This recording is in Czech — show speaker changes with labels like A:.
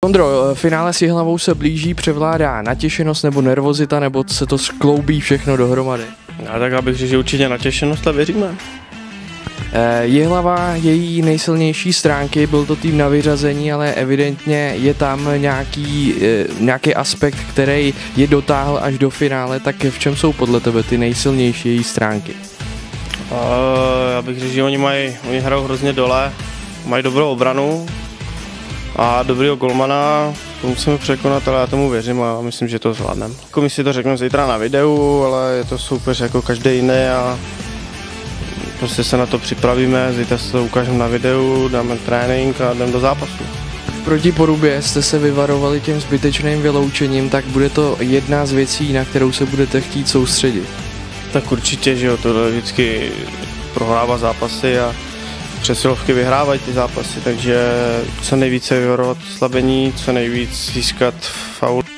A: Ondro, finále s Jihlavou se blíží, převládá natěšenost nebo nervozita, nebo se to skloubí všechno dohromady?
B: Já tak abych řekl, že určitě natěšenost a věříme.
A: Jihlava, její nejsilnější stránky, byl to tým na vyřazení, ale evidentně je tam nějaký aspekt, který je dotáhl až do finále, tak v čem jsou podle tebe ty nejsilnější její stránky?
B: Já bych řekl, že oni hrajou hrozně dole, mají dobrou obranu a dobrýho golmana, to musíme překonat, ale já tomu věřím a myslím, že to zvládneme. Jako my si to řekneme zítra na videu, ale je to soupeř jako každý jiný a prostě se na to připravíme, zítra se to ukážeme na videu, dáme trénink a jdeme do zápasu.
A: Proti Porubě jste se vyvarovali těm zbytečným vyloučením, tak bude to jedna z věcí, na kterou se budete chtít soustředit.
B: Tak určitě, že jo, tohle vždycky prohrává zápasy a přesilovky vyhrávají ty zápasy, takže co nejvíce vyvarovat slabení, co nejvíc získat faul.